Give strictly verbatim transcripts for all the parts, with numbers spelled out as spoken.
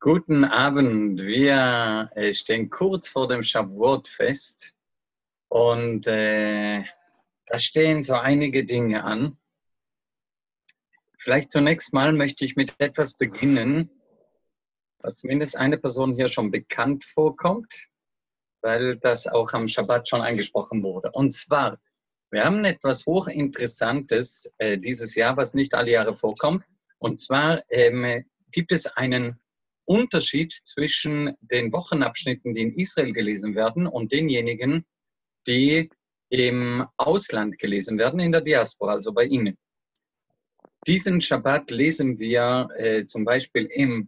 Guten Abend. Wir äh, stehen kurz vor dem Shavuot-Fest und äh, da stehen so einige Dinge an. Vielleicht zunächst mal möchte ich mit etwas beginnen, was zumindest eine Person hier schon bekannt vorkommt, weil das auch am Schabbat schon angesprochen wurde. Und zwar, wir haben etwas Hochinteressantes äh, dieses Jahr, was nicht alle Jahre vorkommt. Und zwar ähm, gibt es einen Unterschied zwischen den Wochenabschnitten, die in Israel gelesen werden, und denjenigen, die im Ausland gelesen werden, in der Diaspora, also bei Ihnen. Diesen Schabbat lesen wir äh, zum Beispiel im,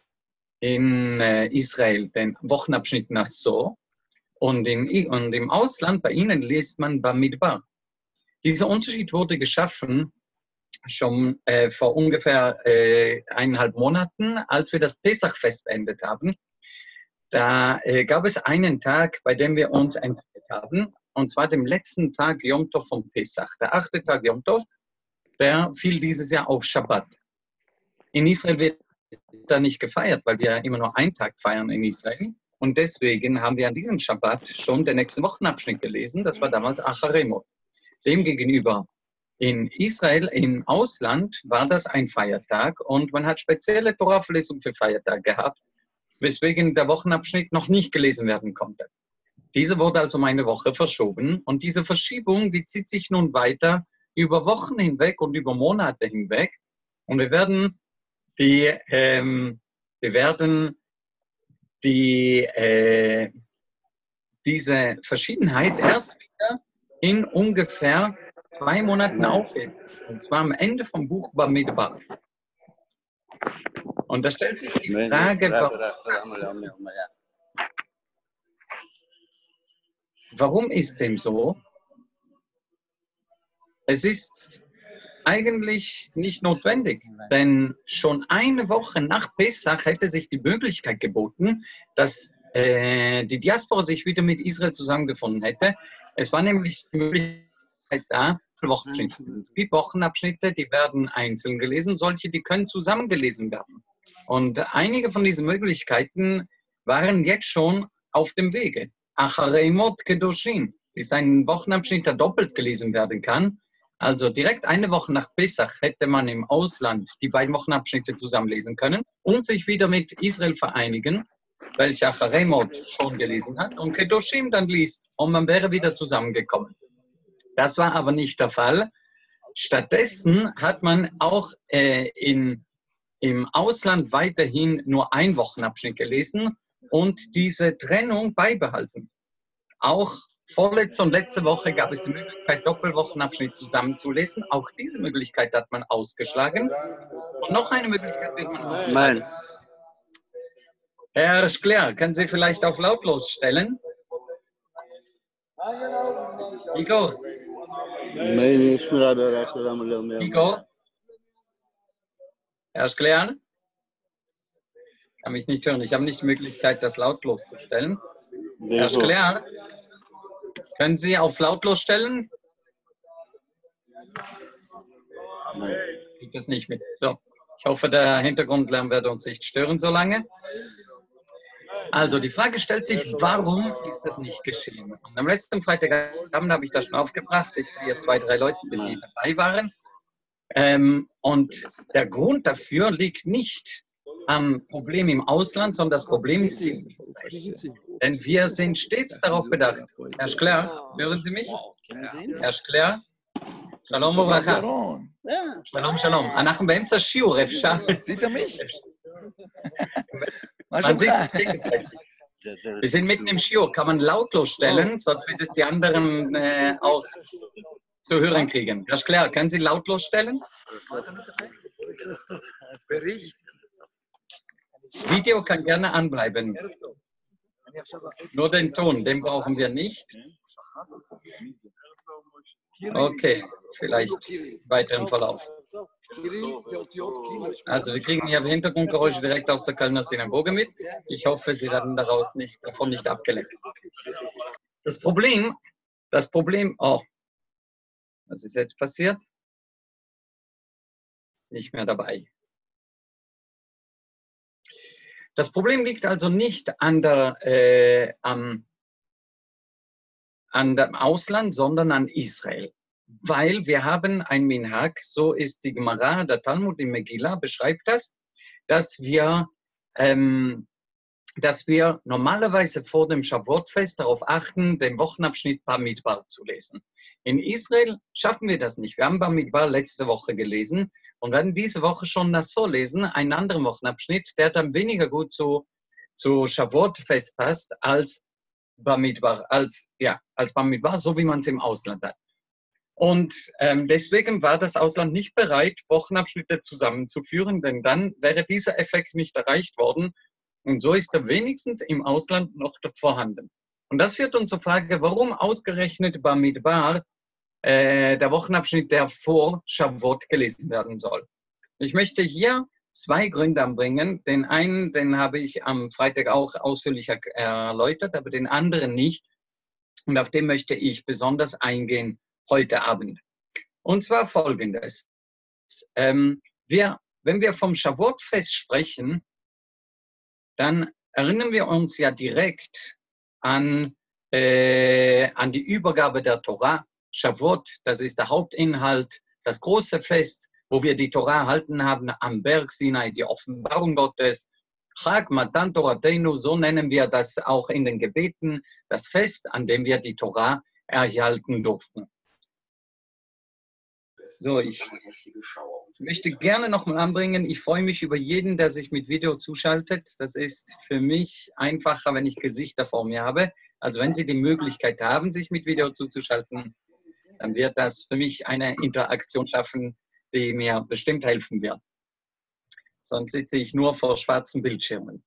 in äh, Israel den Wochenabschnitt Nassau und, in, und im Ausland, bei Ihnen, liest man Bamidbar. Dieser Unterschied wurde geschaffen schon äh, vor ungefähr äh, eineinhalb Monaten, als wir das Pesachfest beendet haben. Da äh, gab es einen Tag, bei dem wir uns entwickelt haben, und zwar dem letzten Tag Yom Tov vom Pesach. Der achte Tag Yom Tov, der fiel dieses Jahr auf Schabbat. In Israel wird da nicht gefeiert, weil wir immer nur einen Tag feiern in Israel. Und deswegen haben wir an diesem Schabbat schon den nächsten Wochenabschnitt gelesen. Das war damals Acharemot. Demgegenüber in Israel, im Ausland, war das ein Feiertag und man hat spezielle Torah-Verlesungen für Feiertag gehabt, weswegen der Wochenabschnitt noch nicht gelesen werden konnte. Diese wurde also um eine Woche verschoben und diese Verschiebung, die zieht sich nun weiter über Wochen hinweg und über Monate hinweg und wir werden die, ähm, wir werden die, äh, diese Verschiedenheit erst wieder in ungefähr zwei Monaten aufheben. Und zwar am Ende vom Buch Bamidbar. Und da stellt sich die Frage, warum, warum ist dem so? Es ist eigentlich nicht notwendig, denn schon eine Woche nach Pesach hätte sich die Möglichkeit geboten, dass äh, die Diaspora sich wieder mit Israel zusammengefunden hätte. Es war nämlich die Möglichkeit da, Wochenabschnitte. Es gibt Wochenabschnitte, die werden einzeln gelesen, solche, die können zusammen gelesen werden. Und einige von diesen Möglichkeiten waren jetzt schon auf dem Wege. Acharemot Kedoshim ist ein Wochenabschnitt, der doppelt gelesen werden kann. Also direkt eine Woche nach Pesach hätte man im Ausland die beiden Wochenabschnitte zusammenlesen können und sich wieder mit Israel vereinigen, welche Acharemot schon gelesen hat und Kedoshim dann liest. Und man wäre wieder zusammengekommen. Das war aber nicht der Fall. Stattdessen hat man auch äh, in, im Ausland weiterhin nur einen Wochenabschnitt gelesen und diese Trennung beibehalten. Auch vorletzte und letzte Woche gab es die Möglichkeit, Doppelwochenabschnitt zusammenzulesen. Auch diese Möglichkeit hat man ausgeschlagen. Und noch eine Möglichkeit wird man ausschlagen. Herr Schkler, können Sie vielleicht auf lautlos stellen? Igor? Igor? Herr Schkler? Ich kann mich nicht hören. Ich habe nicht die Möglichkeit, das lautlos zu stellen. Herr Schkler? Können Sie auf lautlos stellen? Geht das nicht mit. So, ich hoffe, der Hintergrundlärm wird uns nicht stören so lange. Also, die Frage stellt sich, warum ist das nicht geschehen? Und am letzten Freitagabend habe ich das schon aufgebracht. Ich sehe zwei, drei Leute, die dabei waren. Ähm, und der Grund dafür liegt nicht am Problem im Ausland, sondern das Problem ist in Israel. Denn wir sind stets darauf bedacht. Herr Schkler, hören Sie mich? Herr Schkler? Shalom וברכה. Shalom, shalom. אנחנו באמצע שיעור, אפשר? Sieht er mich? Man sieht es gegenseitig. Wir sind mitten im Shiur. Kann man lautlos stellen, sonst wird es die anderen äh, auch zu hören kriegen. Herr Schkler, können Sie lautlos stellen? Video kann gerne anbleiben. Nur den Ton, den brauchen wir nicht. Okay, vielleicht weiteren Verlauf. Also wir kriegen hier Hintergrundgeräusche direkt aus der Kölner Synagoge mit. Ich hoffe, Sie werden daraus nicht, davon nicht abgelenkt. Das Problem, das Problem, oh, was ist jetzt passiert? Nicht mehr dabei. Das Problem liegt also nicht an der, äh, am, an dem Ausland, sondern an Israel. Weil wir haben ein Minhag, so ist die Gemara, der Talmud in Megillah beschreibt das, dass wir, ähm, dass wir normalerweise vor dem Shavuot-Fest darauf achten, den Wochenabschnitt Bamidbar zu lesen. In Israel schaffen wir das nicht. Wir haben Bamidbar letzte Woche gelesen und werden diese Woche schon Nassau lesen, einen anderen Wochenabschnitt, der dann weniger gut zu, zu Shavuot-Fest passt als Bamidbar, als, ja, als Bamidbar, so wie man es im Ausland hat. Und ähm, deswegen war das Ausland nicht bereit, Wochenabschnitte zusammenzuführen, denn dann wäre dieser Effekt nicht erreicht worden. Und so ist er wenigstens im Ausland noch vorhanden. Und das führt uns zur Frage, warum ausgerechnet Bamidbar äh, der Wochenabschnitt, der vor Shavuot gelesen werden soll. Ich möchte hier zwei Gründe anbringen. Den einen, den habe ich am Freitag auch ausführlich erläutert, aber den anderen nicht. Und auf den möchte ich besonders eingehen heute Abend. Und zwar Folgendes. Ähm, wir, wenn wir vom Shavuot-Fest sprechen, dann erinnern wir uns ja direkt an, äh, an die Übergabe der Torah. Shavuot, das ist der Hauptinhalt, das große Fest, wo wir die Torah erhalten haben am Berg Sinai, die Offenbarung Gottes. Chag Matan Torateinu, so nennen wir das auch in den Gebeten, das Fest, an dem wir die Torah erhalten durften. So, ich möchte gerne nochmal anbringen, ich freue mich über jeden, der sich mit Video zuschaltet. Das ist für mich einfacher, wenn ich Gesichter vor mir habe. Also wenn Sie die Möglichkeit haben, sich mit Video zuzuschalten, dann wird das für mich eine Interaktion schaffen, die mir bestimmt helfen wird. Sonst sitze ich nur vor schwarzen Bildschirmen.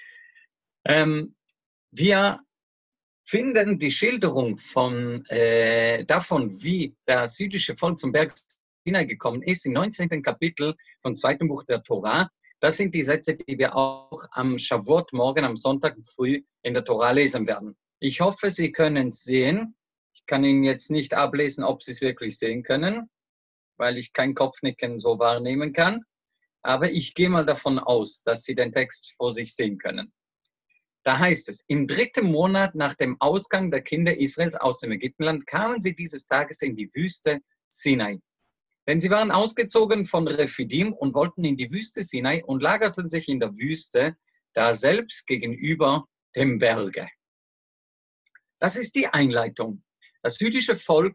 Ähm, wir finden die Schilderung von, äh, davon, wie das jüdische Volk zum Berg Sinai gekommen ist, im neunzehnten Kapitel vom zweiten Buch der Torah. Das sind die Sätze, die wir auch am Shavuot morgen, am Sonntag früh in der Torah lesen werden. Ich hoffe, Sie können es sehen. Ich kann Ihnen jetzt nicht ablesen, ob Sie es wirklich sehen können, weil ich kein Kopfnicken so wahrnehmen kann. Aber ich gehe mal davon aus, dass Sie den Text vor sich sehen können. Da heißt es, im dritten Monat nach dem Ausgang der Kinder Israels aus dem Ägyptenland kamen sie dieses Tages in die Wüste Sinai. Denn sie waren ausgezogen von Rephidim und wollten in die Wüste Sinai und lagerten sich in der Wüste, da selbst gegenüber dem Berge. Das ist die Einleitung. Das jüdische Volk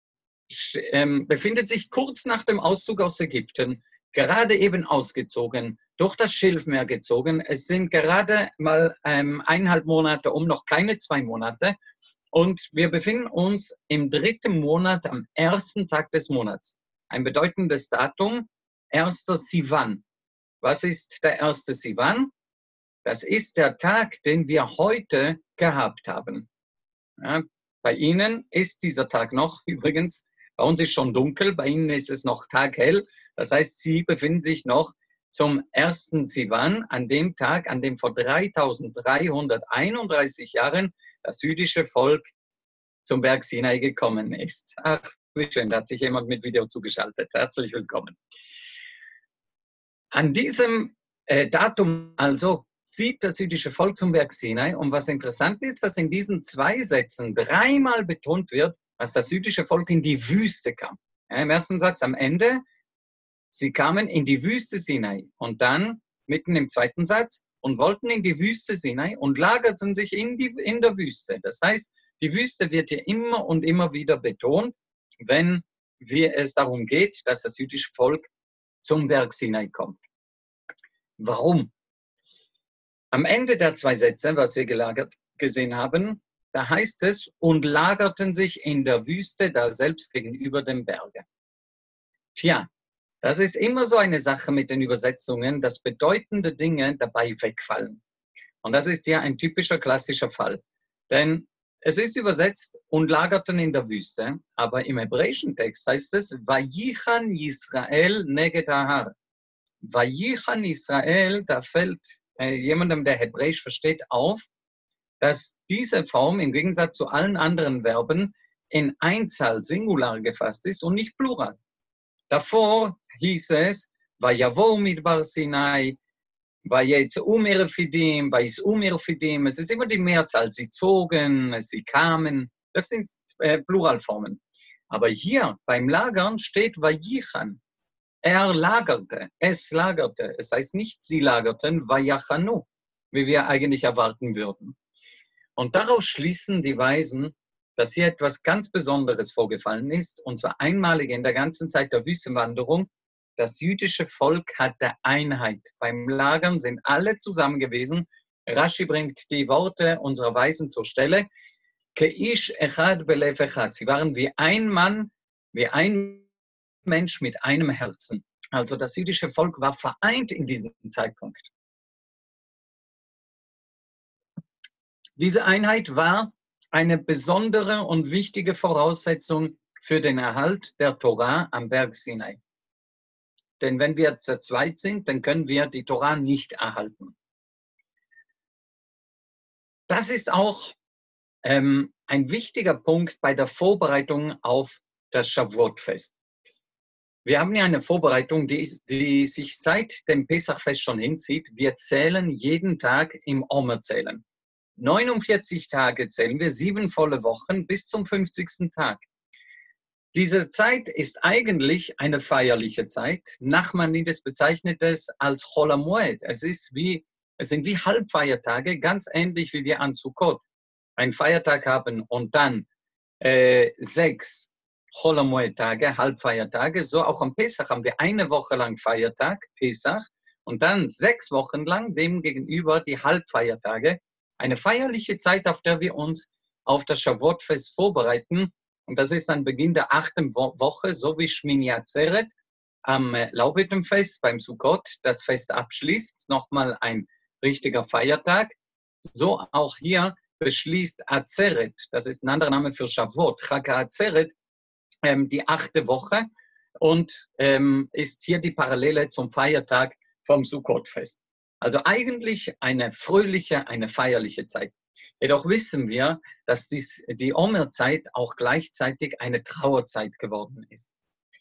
ähm, befindet sich kurz nach dem Auszug aus Ägypten, gerade eben ausgezogen, durch das Schilfmeer gezogen. Es sind gerade mal ähm, eineinhalb Monate um, noch keine zwei Monate. Und wir befinden uns im dritten Monat am ersten Tag des Monats. Ein bedeutendes Datum, erster Sivan. Was ist der erste Sivan? Das ist der Tag, den wir heute gehabt haben. Ja, bei Ihnen ist dieser Tag noch übrigens, bei uns ist schon dunkel, bei Ihnen ist es noch taghell. Das heißt, Sie befinden sich noch zum ersten Sivan, an dem Tag, an dem vor dreitausenddreihunderteinunddreißig Jahren das jüdische Volk zum Berg Sinai gekommen ist. Ach, wie schön, da hat sich jemand mit Video zugeschaltet. Herzlich willkommen. An diesem äh, Datum also zieht das jüdische Volk zum Berg Sinai. Und was interessant ist, dass in diesen zwei Sätzen dreimal betont wird, dass das jüdische Volk in die Wüste kam. Ja, im ersten Satz am Ende, sie kamen in die Wüste Sinai. Und dann mitten im zweiten Satz, und wollten in die Wüste Sinai und lagerten sich in, die, in der Wüste. Das heißt, die Wüste wird hier immer und immer wieder betont, wenn wir es darum geht, dass das jüdische Volk zum Berg Sinai kommt. Warum? Am Ende der zwei Sätze, was wir gelagert gesehen haben, da heißt es, und lagerten sich in der Wüste, da selbst gegenüber dem Berge. Tja, das ist immer so eine Sache mit den Übersetzungen, dass bedeutende Dinge dabei wegfallen. Und das ist ja ein typischer klassischer Fall. Denn es ist übersetzt und lagerten in der Wüste, aber im hebräischen Text heißt es, Vayichan Yisrael neged Ahar. Vayichan Israel, da fällt äh, jemandem, der Hebräisch versteht, auf, dass diese Form im Gegensatz zu allen anderen Verben in Einzahl Singular gefasst ist und nicht Plural. Davor hieß es, Vayavo Midbar Sinai, Vayetzu Merfidim, Vayis'u Merfidim. Es ist immer die Mehrzahl. Sie zogen, sie kamen. Das sind äh, Pluralformen. Aber hier beim Lagern steht Vayichan. Er lagerte, es lagerte. Es heißt nicht, sie lagerten, Vayachanu, wie wir eigentlich erwarten würden. Und daraus schließen die Weisen, dass hier etwas ganz Besonderes vorgefallen ist, und zwar einmalig in der ganzen Zeit der Wüstenwanderung. Das jüdische Volk hatte Einheit. Beim Lagern sind alle zusammen gewesen. Rashi bringt die Worte unserer Weisen zur Stelle. Keish echad belev echad. Sie waren wie ein Mann, wie ein Mensch mit einem Herzen. Also das jüdische Volk war vereint in diesem Zeitpunkt. Diese Einheit war eine besondere und wichtige Voraussetzung für den Erhalt der Torah am Berg Sinai. Denn wenn wir zu zweit sind, dann können wir die Torah nicht erhalten. Das ist auch ähm, ein wichtiger Punkt bei der Vorbereitung auf das Shavuot-Fest. Wir haben ja eine Vorbereitung, die, die sich seit dem Pesachfest schon hinzieht. Wir zählen jeden Tag im Omer-Zählen. neunundvierzig Tage zählen wir, sieben volle Wochen bis zum fünfzigsten Tag. Diese Zeit ist eigentlich eine feierliche Zeit. Nachmanides bezeichnet es als Chol HaMoed. Es ist wie, es sind wie Halbfeiertage, ganz ähnlich wie wir an Sukkot einen Feiertag haben und dann äh, sechs Chol HaMoed-Tage, Halbfeiertage. So auch am Pesach haben wir eine Woche lang Feiertag, Pesach, und dann sechs Wochen lang dem gegenüber die Halbfeiertage. Eine feierliche Zeit, auf der wir uns auf das Shavuot-Fest vorbereiten. Und das ist dann Beginn der achten Woche, so wie Shmini Atzeret am Laubhüttenfest beim Sukkot das Fest abschließt. Nochmal ein richtiger Feiertag. So auch hier beschließt Atzeret, das ist ein anderer Name für Shavuot, Chag Atzeret, ähm, die achte Woche und ähm, ist hier die Parallele zum Feiertag vom Sukkot-Fest. Also eigentlich eine fröhliche, eine feierliche Zeit. Jedoch wissen wir, dass dies, die Omer-Zeit auch gleichzeitig eine Trauerzeit geworden ist.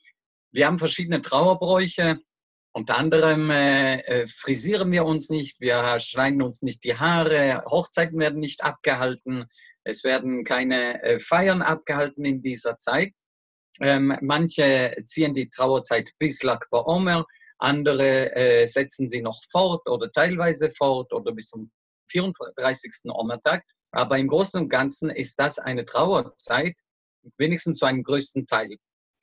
Wir haben verschiedene Trauerbräuche. Unter anderem äh, frisieren wir uns nicht, wir schneiden uns nicht die Haare, Hochzeiten werden nicht abgehalten, es werden keine äh, Feiern abgehalten in dieser Zeit. Ähm, manche ziehen die Trauerzeit bis Lag BaOmer, andere äh, setzen sie noch fort oder teilweise fort oder bis zum vierunddreißigsten Omertag. Aber im Großen und Ganzen ist das eine Trauerzeit, wenigstens zu einem größten Teil.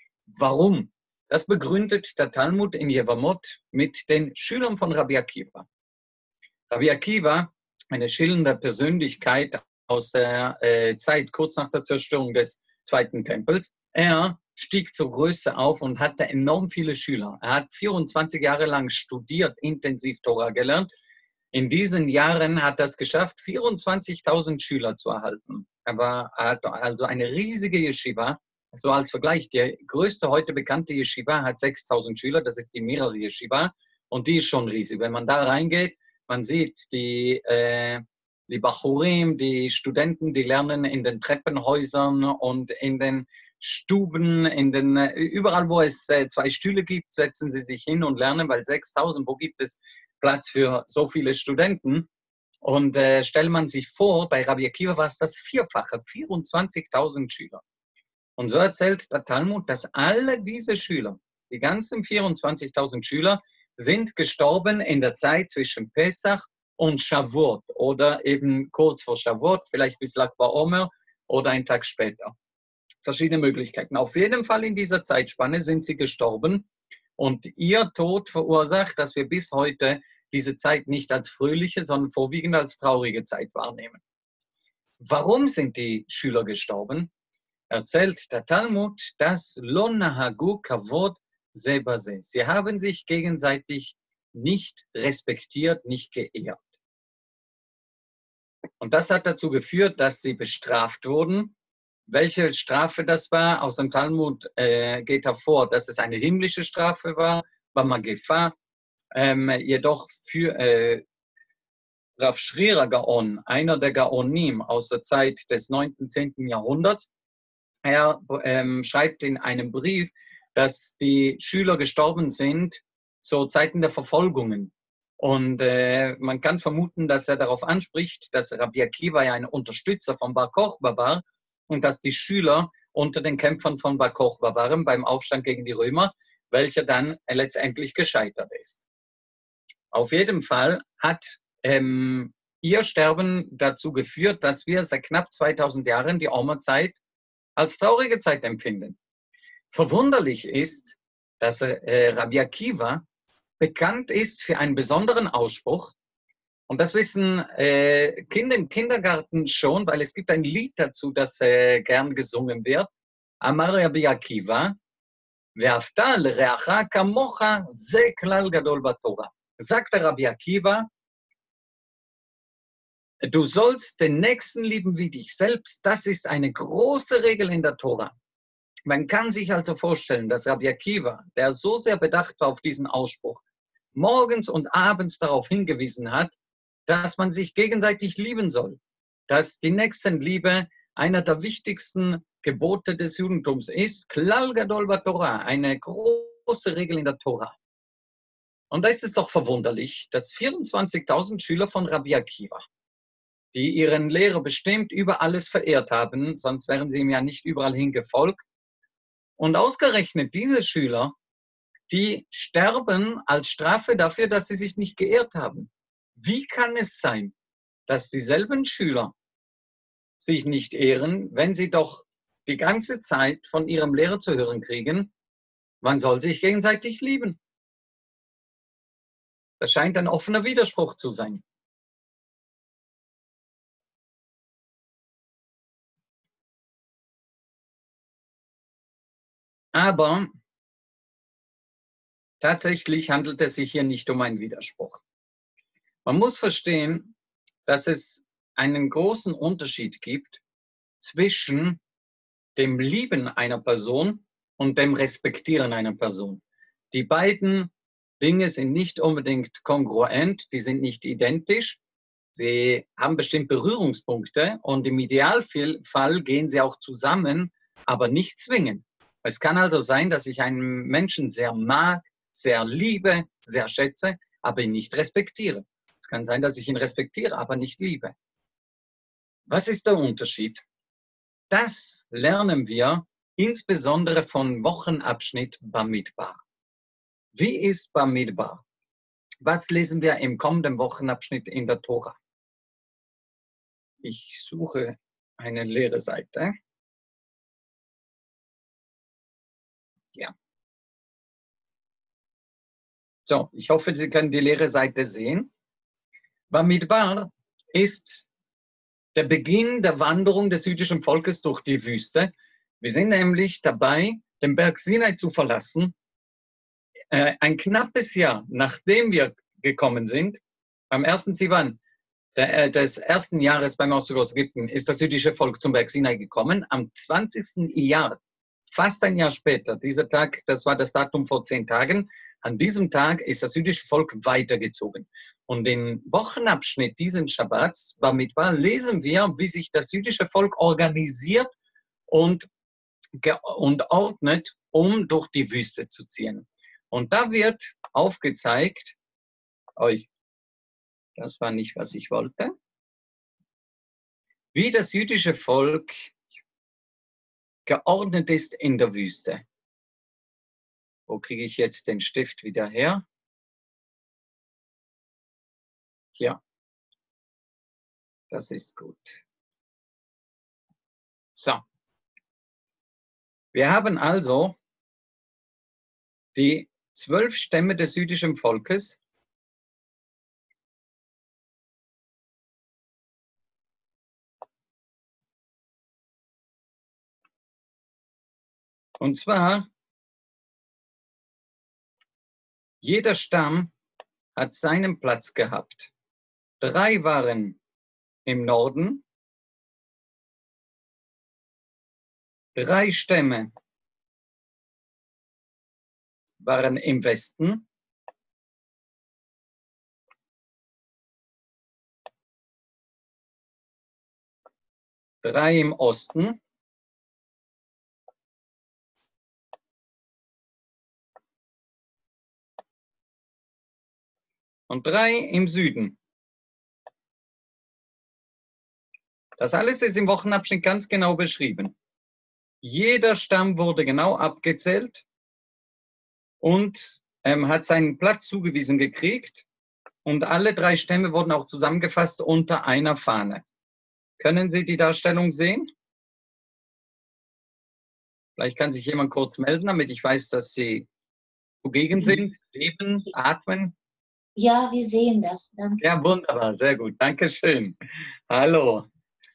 Warum? Das begründet der Talmud in Yevamot mit den Schülern von Rabbi Akiva. Rabbi Akiva, eine schillernde Persönlichkeit aus der äh, Zeit kurz nach der Zerstörung des Zweiten Tempels, er stieg zur Größe auf und hatte enorm viele Schüler. Er hat vierundzwanzig Jahre lang studiert, intensiv Tora gelernt. In diesen Jahren hat er es geschafft, vierundzwanzigtausend Schüler zu erhalten. Er, war, er hat also eine riesige Yeshiva. So als Vergleich, die größte heute bekannte Yeshiva hat sechstausend Schüler, das ist die Merer Yeshiva und die ist schon riesig. Wenn man da reingeht, man sieht die, äh, die Bachurim, die Studenten, die lernen in den Treppenhäusern und in den Stuben, in den, überall wo es äh, zwei Stühle gibt, setzen sie sich hin und lernen, weil sechstausend, wo gibt es Platz für so viele Studenten? Und äh, stellt man sich vor, bei Rabbi Akiva war es das Vierfache, vierundzwanzigtausend Schüler. Und so erzählt der Talmud, dass alle diese Schüler, die ganzen vierundzwanzigtausend Schüler, sind gestorben in der Zeit zwischen Pesach und Shavuot oder eben kurz vor Shavuot, vielleicht bis Lag BaOmer oder einen Tag später. Verschiedene Möglichkeiten. Auf jeden Fall in dieser Zeitspanne sind sie gestorben und ihr Tod verursacht, dass wir bis heute diese Zeit nicht als fröhliche, sondern vorwiegend als traurige Zeit wahrnehmen. Warum sind die Schüler gestorben? Erzählt der Talmud, dass Lo nahagu kavod ze baze. Sie haben sich gegenseitig nicht respektiert, nicht geehrt. Und das hat dazu geführt, dass sie bestraft wurden. Welche Strafe das war, aus dem Talmud äh, geht hervor, dass es eine himmlische Strafe war, war Magifa. Ähm, jedoch für äh, Rav Shrira Gaon, einer der Gaonim aus der Zeit des neunten, zehnten Jahrhunderts, er ähm, schreibt in einem Brief, dass die Schüler gestorben sind zu Zeiten der Verfolgungen. Und äh, man kann vermuten, dass er darauf anspricht, dass Rabbi Akiva ja ein Unterstützer von Bar Kochba war und dass die Schüler unter den Kämpfern von Bar Kochba waren beim Aufstand gegen die Römer, welcher dann letztendlich gescheitert ist. Auf jeden Fall hat ähm, ihr Sterben dazu geführt, dass wir seit knapp zweitausend Jahren die Omerzeit als traurige Zeit empfinden. Verwunderlich ist, dass äh, Rabbi Akiva bekannt ist für einen besonderen Ausspruch. Und das wissen äh, Kinder im Kindergarten schon, weil es gibt ein Lied dazu, das äh, gern gesungen wird. Amar Rabbi Akiva, Ve'afta l'reacha kamocha ze klal gadol baTorah. Sagt der Rabbi Akiva, du sollst den Nächsten lieben wie dich selbst. Das ist eine große Regel in der Tora. Man kann sich also vorstellen, dass Rabbi Akiva, der so sehr bedacht war auf diesen Ausspruch, morgens und abends darauf hingewiesen hat, dass man sich gegenseitig lieben soll, dass die Nächstenliebe einer der wichtigsten Gebote des Judentums ist, Klal Gadol baTorah, eine große Regel in der Tora. Und da ist es doch verwunderlich, dass vierundzwanzigtausend Schüler von Rabbi Akiva, die ihren Lehrer bestimmt über alles verehrt haben, sonst wären sie ihm ja nicht überall hingefolgt, und ausgerechnet diese Schüler, die sterben als Strafe dafür, dass sie sich nicht geehrt haben. Wie kann es sein, dass dieselben Schüler sich nicht ehren, wenn sie doch die ganze Zeit von ihrem Lehrer zu hören kriegen, man soll sich gegenseitig lieben? Das scheint ein offener Widerspruch zu sein. Aber tatsächlich handelt es sich hier nicht um einen Widerspruch. Man muss verstehen, dass es einen großen Unterschied gibt zwischen dem Lieben einer Person und dem Respektieren einer Person. Die beiden Dinge sind nicht unbedingt kongruent, die sind nicht identisch. Sie haben bestimmt Berührungspunkte und im Idealfall gehen sie auch zusammen, aber nicht zwingend. Es kann also sein, dass ich einen Menschen sehr mag, sehr liebe, sehr schätze, aber ihn nicht respektiere. Es kann sein, dass ich ihn respektiere, aber nicht liebe. Was ist der Unterschied? Das lernen wir insbesondere von Wochenabschnitt Bamidbar. Wie ist Bamidbar? Was lesen wir im kommenden Wochenabschnitt in der Tora? Ich suche eine leere Seite. Ja. So, ich hoffe, Sie können die leere Seite sehen. Bamidbar ist der Beginn der Wanderung des jüdischen Volkes durch die Wüste. Wir sind nämlich dabei, den Berg Sinai zu verlassen. Äh, ein knappes Jahr, nachdem wir gekommen sind, am ersten Sivan der, äh, des ersten Jahres beim Auszug aus Ägypten, ist das jüdische Volk zum Berg Sinai gekommen. Am zwanzigsten Jahr, fast ein Jahr später, dieser Tag, das war das Datum vor zehn Tagen, an diesem Tag ist das jüdische Volk weitergezogen. Und im Wochenabschnitt diesen Schabbats, Bamidbar, lesen wir, wie sich das jüdische Volk organisiert und, und ordnet, um durch die Wüste zu ziehen. Und da wird aufgezeigt, euch, das war nicht, was ich wollte, wie das jüdische Volk geordnet ist in der Wüste. Wo kriege ich jetzt den Stift wieder her? Ja, das ist gut. So. Wir haben also die zwölf Stämme des jüdischen Volkes. Und zwar, jeder Stamm hat seinen Platz gehabt. Drei waren im Norden, drei Stämme waren im Westen, drei im Osten und drei im Süden. Das alles ist im Wochenabschnitt ganz genau beschrieben. Jeder Stamm wurde genau abgezählt und ähm, hat seinen Platz zugewiesen gekriegt. Und alle drei Stämme wurden auch zusammengefasst unter einer Fahne. Können Sie die Darstellung sehen? Vielleicht kann sich jemand kurz melden, damit ich weiß, dass Sie zugegen sind, leben, atmen. Ja, wir sehen das. Danke. Ja, wunderbar, sehr gut. Dankeschön. Hallo.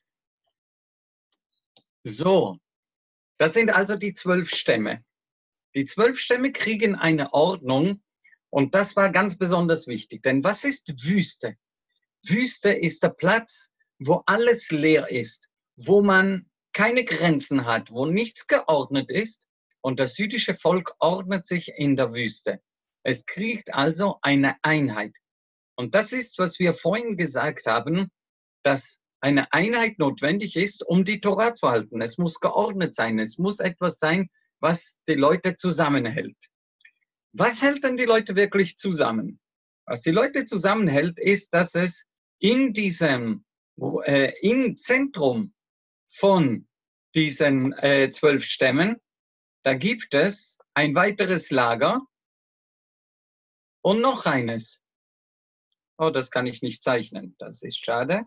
So, das sind also die zwölf Stämme. Die zwölf Stämme kriegen eine Ordnung und das war ganz besonders wichtig. Denn was ist Wüste? Wüste ist der Platz, wo alles leer ist, wo man keine Grenzen hat, wo nichts geordnet ist. Und das jüdische Volk ordnet sich in der Wüste. Es kriegt also eine Einheit. Und das ist, was wir vorhin gesagt haben, dass eine Einheit notwendig ist, um die Tora zu halten. Es muss geordnet sein. Es muss etwas sein, was die Leute zusammenhält. Was hält denn die Leute wirklich zusammen? Was die Leute zusammenhält, ist, dass es in diesem, äh, im Zentrum von diesen äh, zwölf Stämmen, da gibt es ein weiteres Lager und noch eines. Oh, das kann ich nicht zeichnen. Das ist schade.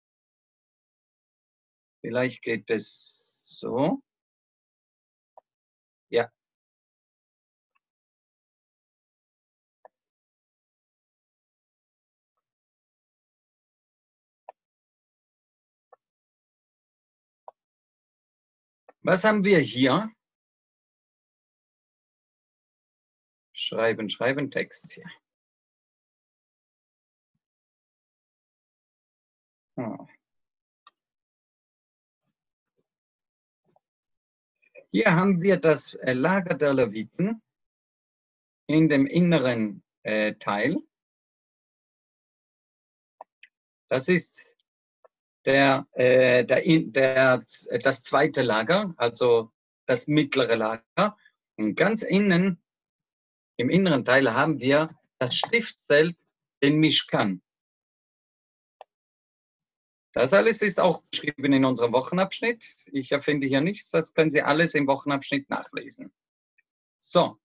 Vielleicht geht es so. Ja. Was haben wir hier? Schreiben, schreiben, Text hier. Oh. Hier haben wir das Lager der Leviten in dem inneren äh, Teil. Das ist der, äh, der, der, das zweite Lager, also das mittlere Lager. Und ganz innen, im inneren Teil, haben wir das Stiftzelt, den Mishkan. Das alles ist auch beschrieben in unserem Wochenabschnitt. Ich erfinde hier nichts, das können Sie alles im Wochenabschnitt nachlesen. So.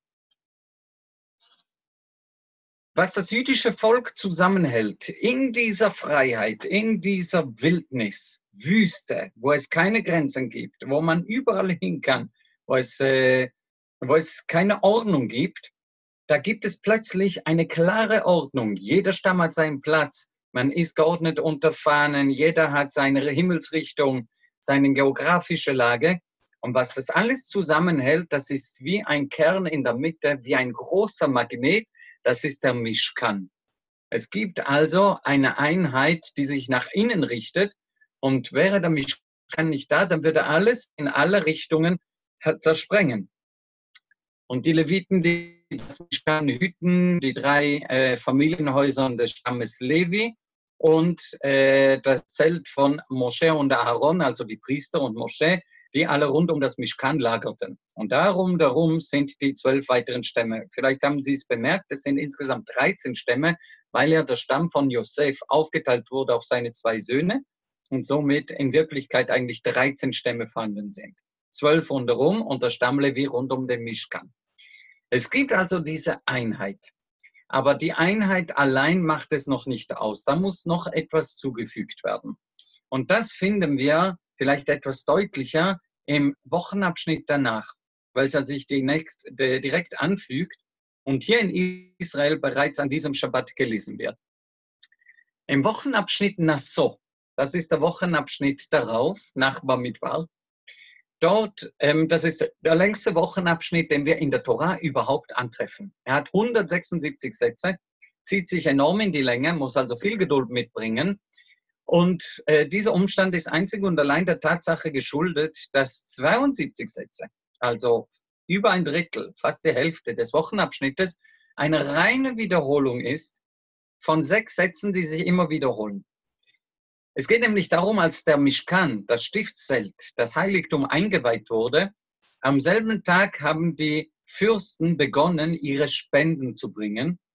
Was das jüdische Volk zusammenhält in dieser Freiheit, in dieser Wildnis, Wüste, wo es keine Grenzen gibt, wo man überall hin kann, wo es, äh, wo es keine Ordnung gibt, da gibt es plötzlich eine klare Ordnung. Jeder Stamm hat seinen Platz, man ist geordnet unter Fahnen, jeder hat seine Himmelsrichtung, seine geografische Lage. Und was das alles zusammenhält, das ist wie ein Kern in der Mitte, wie ein großer Magnet. Das ist der Mishkan. Es gibt also eine Einheit, die sich nach innen richtet. Und wäre der Mishkan nicht da, dann würde alles in alle Richtungen zersprengen. Und die Leviten, die das Mishkan hüten, die drei äh, Familienhäuser des Stammes Levi und äh, das Zelt von Mosche und Aaron, also die Priester und Mosche, die alle rund um das Mishkan lagerten. Und darum, darum sind die zwölf weiteren Stämme. Vielleicht haben Sie es bemerkt, es sind insgesamt dreizehn Stämme, weil ja der Stamm von Josef aufgeteilt wurde auf seine zwei Söhne und somit in Wirklichkeit eigentlich dreizehn Stämme vorhanden sind. Zwölf rundherum und der Stamm Levi rund um den Mishkan. Es gibt also diese Einheit. Aber die Einheit allein macht es noch nicht aus. Da muss noch etwas zugefügt werden. Und das finden wir vielleicht etwas deutlicher im Wochenabschnitt danach, weil es sich direkt, direkt anfügt und hier in Israel bereits an diesem Schabbat gelesen wird. Im Wochenabschnitt Nasso, das ist der Wochenabschnitt darauf, nach Bamidbar, dort, ähm, das ist der längste Wochenabschnitt, den wir in der Tora überhaupt antreffen. Er hat hundertsechsundsiebzig Sätze, zieht sich enorm in die Länge, muss also viel Geduld mitbringen. Und äh, dieser Umstand ist einzig und allein der Tatsache geschuldet, dass zweiundsiebzig Sätze, also über ein Drittel, fast die Hälfte des Wochenabschnittes, eine reine Wiederholung ist von sechs Sätzen, die sich immer wiederholen. Es geht nämlich darum, als der Mishkan, das Stiftszelt, das Heiligtum eingeweiht wurde, am selben Tag haben die Fürsten begonnen, ihre Spenden zu bringen.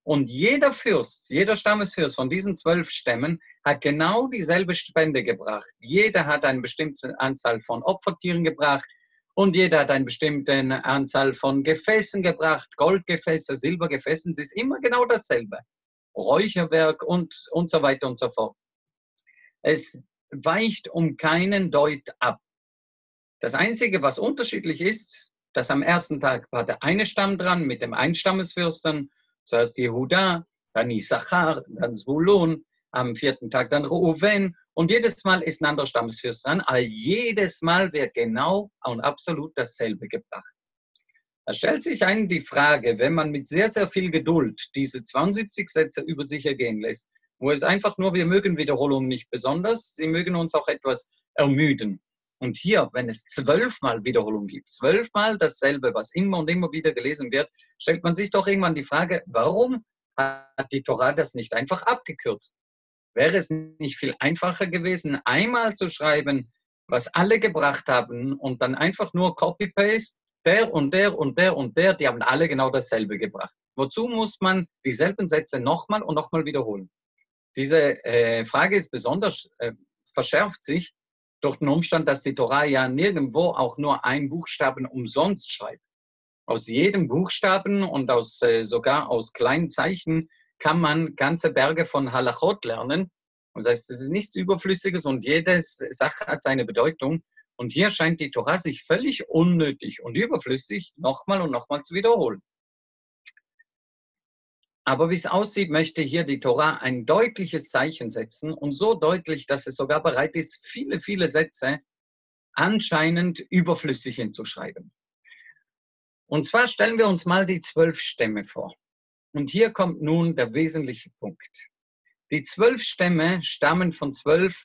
Und jeder Fürst, jeder Stammesfürst von diesen zwölf Stämmen hat genau dieselbe Spende gebracht. Jeder hat eine bestimmte Anzahl von Opfertieren gebracht und jeder hat eine bestimmte Anzahl von Gefäßen gebracht, Goldgefäße, Silbergefäße. Es ist immer genau dasselbe. Räucherwerk und, und so weiter und so fort. Es weicht um keinen Deut ab. Das Einzige, was unterschiedlich ist, dass am ersten Tag war der eine Stamm dran mit dem Einstammesfürsten, zuerst Jehuda, dann Issachar, dann Zvulun, am vierten Tag dann Reuven und jedes Mal ist ein anderer Stammesfürst dran, aber jedes Mal wird genau und absolut dasselbe gebracht. Da stellt sich einem die Frage, wenn man mit sehr, sehr viel Geduld diese zweiundsiebzig Sätze über sich ergehen lässt, wo es einfach nur, wir mögen Wiederholungen nicht besonders, sie mögen uns auch etwas ermüden. Und hier, wenn es zwölfmal Wiederholung gibt, zwölfmal dasselbe, was immer und immer wieder gelesen wird, stellt man sich doch irgendwann die Frage, warum hat die Torah das nicht einfach abgekürzt? Wäre es nicht viel einfacher gewesen, einmal zu schreiben, was alle gebracht haben und dann einfach nur Copy-Paste, der und der und der und der, die haben alle genau dasselbe gebracht. Wozu muss man dieselben Sätze nochmal und nochmal wiederholen? Diese äh, Frage ist besonders, äh, verschärft sich durch den Umstand, dass die Torah ja nirgendwo auch nur einen Buchstaben umsonst schreibt. Aus jedem Buchstaben und aus, äh, sogar aus kleinen Zeichen kann man ganze Berge von Halachot lernen. Das heißt, es ist nichts Überflüssiges und jede Sache hat seine Bedeutung. Und hier scheint die Torah sich völlig unnötig und überflüssig nochmal und nochmal zu wiederholen. Aber wie es aussieht, möchte hier die Torah ein deutliches Zeichen setzen und so deutlich, dass es sogar bereit ist, viele, viele Sätze anscheinend überflüssig hinzuschreiben. Und zwar stellen wir uns mal die zwölf Stämme vor. Und hier kommt nun der wesentliche Punkt. Die zwölf Stämme stammen von zwölf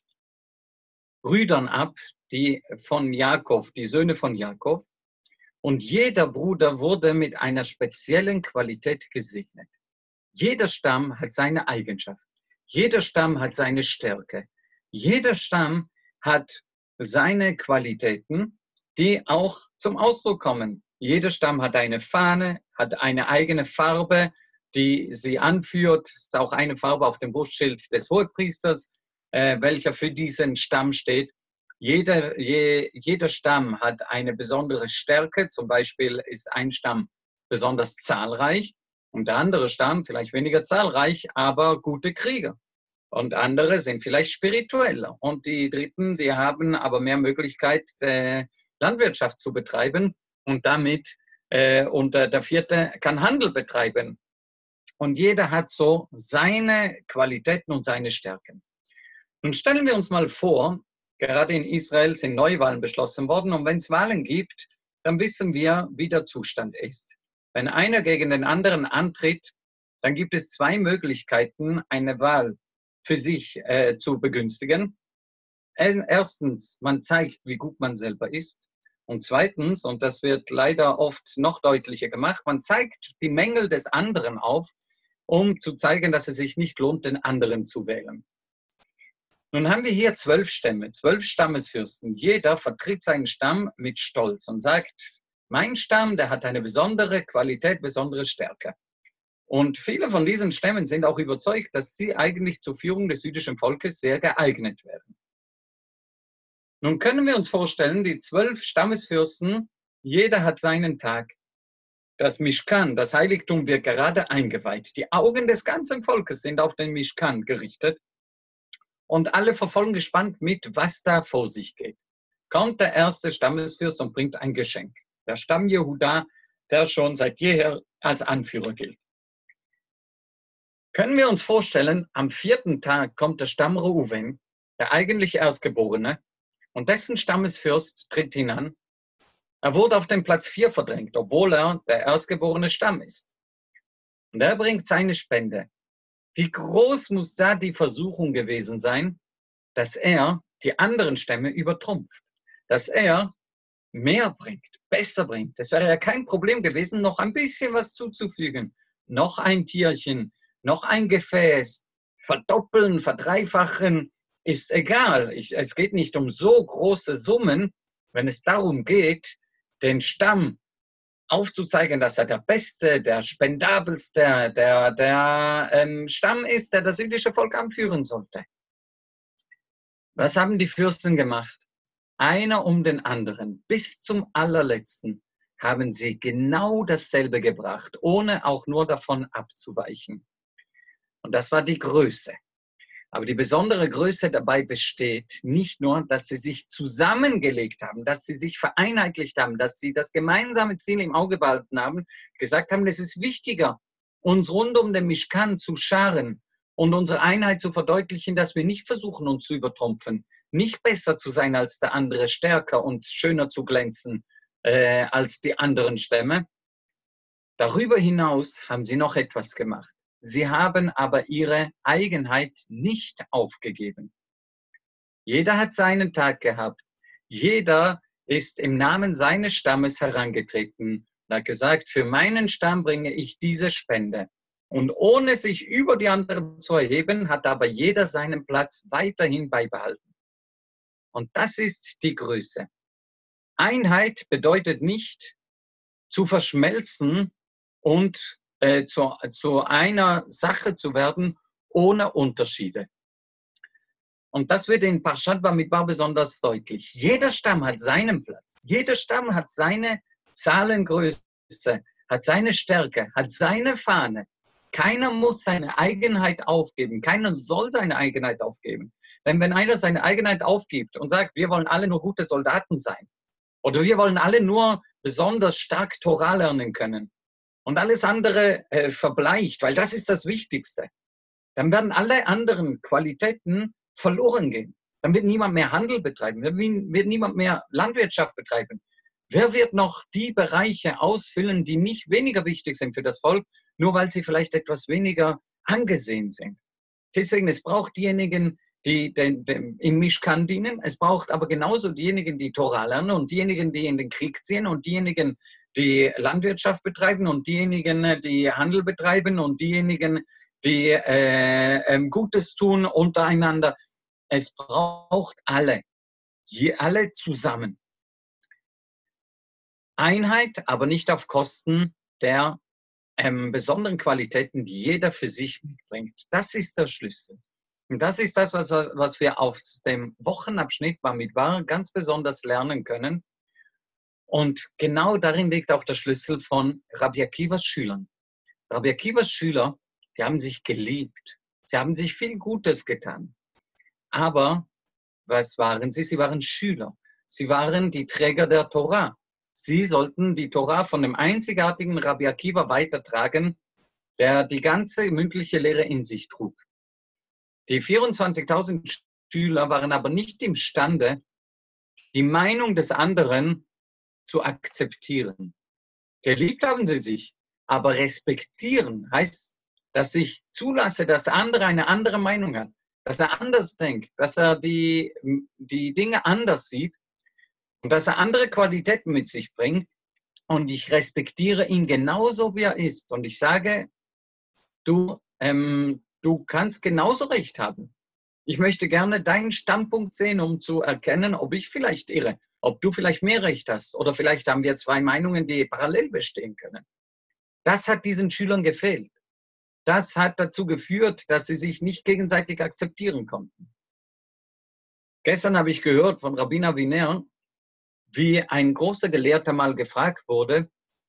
Brüdern ab, die von Jakob, die Söhne von Jakob. Und jeder Bruder wurde mit einer speziellen Qualität gesegnet. Jeder Stamm hat seine Eigenschaft. Jeder Stamm hat seine Stärke. Jeder Stamm hat seine Qualitäten, die auch zum Ausdruck kommen. Jeder Stamm hat eine Fahne, hat eine eigene Farbe, die sie anführt. Es ist auch eine Farbe auf dem Brustschild des Hohepriesters, äh, welcher für diesen Stamm steht. Jeder, je, jeder Stamm hat eine besondere Stärke. Zum Beispiel ist ein Stamm besonders zahlreich und der andere Stamm vielleicht weniger zahlreich, aber gute Krieger. Und andere sind vielleicht spiritueller. Und die Dritten, die haben aber mehr Möglichkeit, äh, Landwirtschaft zu betreiben und damit, äh, und äh, der Vierte kann Handel betreiben. Und jeder hat so seine Qualitäten und seine Stärken. Nun stellen wir uns mal vor, gerade in Israel sind Neuwahlen beschlossen worden und wenn es Wahlen gibt, dann wissen wir, wie der Zustand ist. Wenn einer gegen den anderen antritt, dann gibt es zwei Möglichkeiten, eine Wahl für sich äh, zu begünstigen. Erstens, man zeigt, wie gut man selber ist. Und zweitens, und das wird leider oft noch deutlicher gemacht, man zeigt die Mängel des anderen auf, um zu zeigen, dass es sich nicht lohnt, den anderen zu wählen. Nun haben wir hier zwölf Stämme, zwölf Stammesfürsten. Jeder vertritt seinen Stamm mit Stolz und sagt, mein Stamm, der hat eine besondere Qualität, besondere Stärke. Und viele von diesen Stämmen sind auch überzeugt, dass sie eigentlich zur Führung des jüdischen Volkes sehr geeignet wären. Nun können wir uns vorstellen, die zwölf Stammesfürsten, jeder hat seinen Tag. Das Mishkan, das Heiligtum, wird gerade eingeweiht. Die Augen des ganzen Volkes sind auf den Mishkan gerichtet. Und alle verfolgen gespannt mit, was da vor sich geht. Kommt der erste Stammesfürst und bringt ein Geschenk. Der Stamm Jehuda, der schon seit jeher als Anführer gilt. Können wir uns vorstellen, am vierten Tag kommt der Stamm Reuven, der eigentlich Erstgeborene, und dessen Stammesfürst tritt hinan. Er wurde auf den Platz vier verdrängt, obwohl er der erstgeborene Stamm ist. Und er bringt seine Spende. Wie groß muss da die Versuchung gewesen sein, dass er die anderen Stämme übertrumpft, dass er mehr bringt, besser bringt. Es wäre ja kein Problem gewesen, noch ein bisschen was zuzufügen. Noch ein Tierchen, noch ein Gefäß, verdoppeln, verdreifachen, ist egal. Ich, es geht nicht um so große Summen, wenn es darum geht, den Stamm aufzuzeigen, dass er der Beste, der Spendabelste, der, der ähm, Stamm ist, der das jüdische Volk anführen sollte. Was haben die Fürsten gemacht? Einer um den anderen, bis zum allerletzten, haben sie genau dasselbe gebracht, ohne auch nur davon abzuweichen. Und das war die Größe. Aber die besondere Größe dabei besteht nicht nur, dass sie sich zusammengelegt haben, dass sie sich vereinheitlicht haben, dass sie das gemeinsame Ziel im Auge behalten haben, gesagt haben, es ist wichtiger, uns rund um den Mischkan zu scharen und unsere Einheit zu verdeutlichen, dass wir nicht versuchen, uns zu übertrumpfen, nicht besser zu sein als der andere, stärker und schöner zu glänzen äh, als die anderen Stämme. Darüber hinaus haben sie noch etwas gemacht. Sie haben aber ihre Eigenheit nicht aufgegeben. Jeder hat seinen Tag gehabt. Jeder ist im Namen seines Stammes herangetreten und hat gesagt, für meinen Stamm bringe ich diese Spende. Und ohne sich über die anderen zu erheben, hat aber jeder seinen Platz weiterhin beibehalten. Und das ist die Größe. Einheit bedeutet nicht zu verschmelzen und äh, zu, zu einer Sache zu werden, ohne Unterschiede. Und das wird in Parshat Bamidbar besonders deutlich. Jeder Stamm hat seinen Platz. Jeder Stamm hat seine Zahlengröße, hat seine Stärke, hat seine Fahne. Keiner muss seine Eigenheit aufgeben. Keiner soll seine Eigenheit aufgeben. Denn wenn einer seine Eigenheit aufgibt und sagt, wir wollen alle nur gute Soldaten sein, oder wir wollen alle nur besonders stark Torah lernen können, und alles andere äh, verbleicht, weil das ist das Wichtigste, dann werden alle anderen Qualitäten verloren gehen. Dann wird niemand mehr Handel betreiben, dann wird niemand mehr Landwirtschaft betreiben. Wer wird noch die Bereiche ausfüllen, die nicht weniger wichtig sind für das Volk, nur weil sie vielleicht etwas weniger angesehen sind? Deswegen, es braucht diejenigen, die den, den, im Mischkan dienen, es braucht aber genauso diejenigen, die Torah lernen und diejenigen, die in den Krieg ziehen und diejenigen, die Landwirtschaft betreiben und diejenigen, die Handel betreiben und diejenigen, die äh, ähm, Gutes tun untereinander. Es braucht alle, je, alle zusammen. Einheit, aber nicht auf Kosten der ähm, besonderen Qualitäten, die jeder für sich mitbringt. Das ist der Schlüssel. Und das ist das, was, was wir auf dem Wochenabschnitt Bamidbar ganz besonders lernen können. Und genau darin liegt auch der Schlüssel von Rabbi Akivas Schülern. Rabbi Akivas Schüler, die haben sich geliebt. Sie haben sich viel Gutes getan. Aber was waren sie? Sie waren Schüler. Sie waren die Träger der Torah. Sie sollten die Torah von dem einzigartigen Rabbi Akiva weitertragen, der die ganze mündliche Lehre in sich trug. Die vierundzwanzigtausend Schüler waren aber nicht imstande, die Meinung des anderen zu akzeptieren. Geliebt haben sie sich, aber respektieren heißt, dass ich zulasse, dass der andere eine andere Meinung hat, dass er anders denkt, dass er die, die Dinge anders sieht und dass er andere Qualitäten mit sich bringt und ich respektiere ihn genauso, wie er ist. Und ich sage, du, ähm, du kannst genauso recht haben. Ich möchte gerne deinen Standpunkt sehen, um zu erkennen, ob ich vielleicht irre, ob du vielleicht mehr Recht hast oder vielleicht haben wir zwei Meinungen, die parallel bestehen können. Das hat diesen Schülern gefehlt. Das hat dazu geführt, dass sie sich nicht gegenseitig akzeptieren konnten. Gestern habe ich gehört von Rabbiner Winer, wie ein großer Gelehrter mal gefragt wurde,